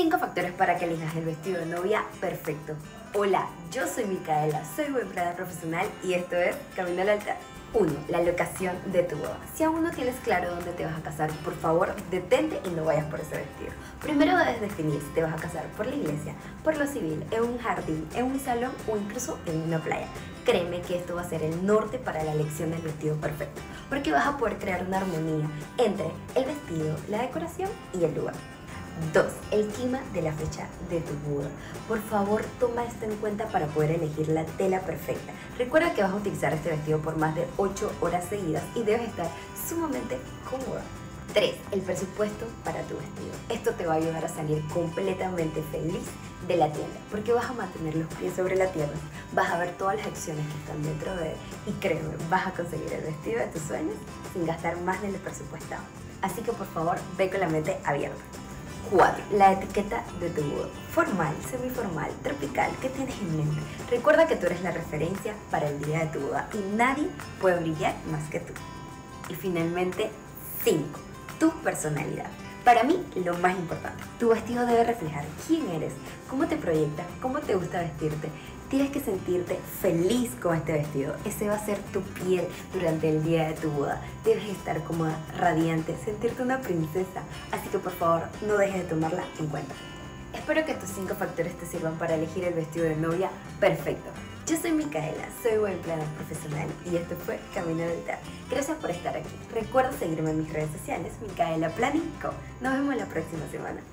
5 factores para que elijas el vestido de novia perfecto. Hola, yo soy Micaela, soy web planner profesional y esto es Camino al Altar. 1. La locación de tu boda. Si aún no tienes claro dónde te vas a casar, por favor, detente y no vayas por ese vestido. Primero debes definir si te vas a casar por la iglesia, por lo civil, en un jardín, en un salón o incluso en una playa. Créeme que esto va a ser el norte para la elección del vestido perfecto, porque vas a poder crear una armonía entre el vestido, la decoración y el lugar. 2. El clima de la fecha de tu boda. Por favor, toma esto en cuenta para poder elegir la tela perfecta. Recuerda que vas a utilizar este vestido por más de 8 horas seguidas y debes estar sumamente cómoda. 3. El presupuesto para tu vestido. Esto te va a ayudar a salir completamente feliz de la tienda, porque vas a mantener los pies sobre la tierra, vas a ver todas las acciones que están dentro de él y créeme, vas a conseguir el vestido de tus sueños sin gastar más de lo presupuestado. Así que por favor, ve con la mente abierta. 4. La etiqueta de tu boda. Formal, semiformal, tropical, ¿qué tienes en mente? Recuerda que tú eres la referencia para el día de tu boda y nadie puede brillar más que tú. Y finalmente, 5. Tu personalidad. Para mí, lo más importante, tu vestido debe reflejar quién eres, cómo te proyectas, cómo te gusta vestirte. Tienes que sentirte feliz con este vestido. Ese va a ser tu piel durante el día de tu boda. Debes estar cómoda, radiante, sentirte una princesa. Así que por favor, no dejes de tomarla en cuenta. Espero que estos 5 factores te sirvan para elegir el vestido de novia perfecto. Yo soy Micaela, soy web planner profesional y esto fue Camino al Altar. Gracias por estar aquí. Recuerda seguirme en mis redes sociales, Micaela Planning Co. Nos vemos la próxima semana.